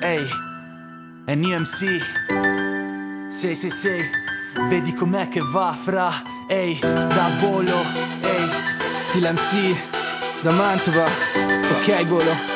Ehi, è NMC 666, vedi com'è che va fra. Ehi, da Volo, ehi, Tilanzi, da Mantova. Ok, Volo.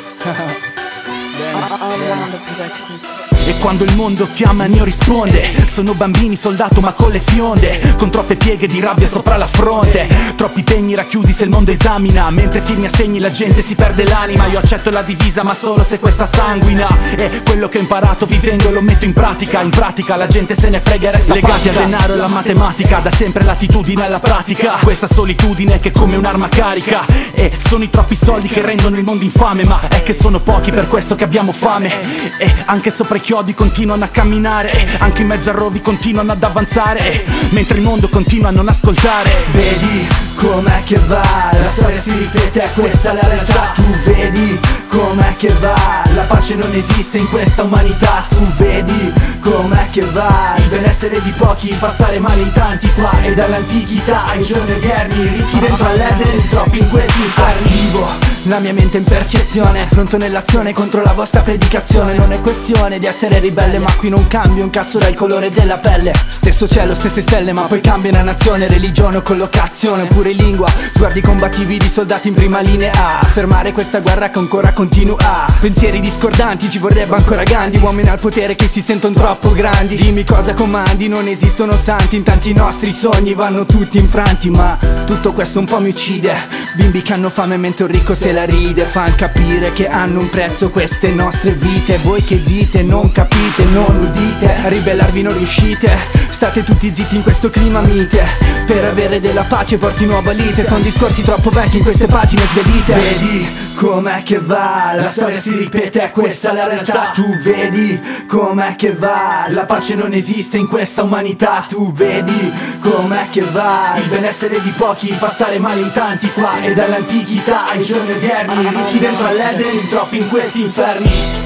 E quando il mondo chiama il mio risponde. Sono bambini soldato ma con le fionde, con troppe pieghe di rabbia sopra la fronte. Troppi pegni racchiusi se il mondo esamina, mentre firmi assegni la gente si perde l'anima. Io accetto la divisa ma solo se questa sanguina. E quello che ho imparato vivendo lo metto in pratica. In pratica la gente se ne frega e resta legati al denaro e alla matematica. Da sempre l'attitudine alla pratica, questa solitudine che è come un'arma carica. E sono i troppi soldi che rendono il mondo infame, ma è che sono pochi per questo che abbiamo fame. E anche sopra i chiodi continuano a camminare, anche in mezzo a rovi continuano ad avanzare, mentre il mondo continua a non ascoltare. Vedi com'è che va, la storia si ripete, questa è la realtà. Tu vedi com'è che va, la pace non esiste in questa umanità. Tu vedi com'è che va, il benessere di pochi fa stare male in tanti qua. E dall'antichità ai giorni odierni, ricchi dentro all'Eden, troppi in questi inferni. Arrivo, la mia mente in percezione, pronto nell'azione contro la vostra predicazione. Non è questione di essere ribelle, ma qui non cambia un cazzo dal colore della pelle. Stesso cielo, stesse stelle, ma poi cambia una nazione, religione o collocazione, oppure lingua. Sguardi combattivi di soldati in prima linea, fermare questa guerra che ancora continua. Pensieri discordanti, ci vorrebbe ancora Gandhi. Uomini al potere che si sentono troppo grandi. Dimmi cosa comandi, non esistono santi. Intanto i nostri sogni vanno tutti infranti. Ma tutto questo un po' mi uccide. Bimbi che hanno fame mentre un ricco se la ride. Fan capire che hanno un prezzo queste nostre vite. Voi che dite, non capite, non udite. A ribellarvi non riuscite, state tutti zitti in questo clima mite. Per avere della pace porti nuova lite. Sono discorsi troppo vecchi in queste pagine svelite. Vedi com'è che va, la storia si ripete, questa è la realtà. Tu vedi com'è che va, la pace non esiste in questa umanità. Tu vedi com'è che va, il benessere di pochi fa stare male in tanti qua. E dall'antichità ai giorni odierni, ricchi dentro all'Eden, troppi in questi inferni.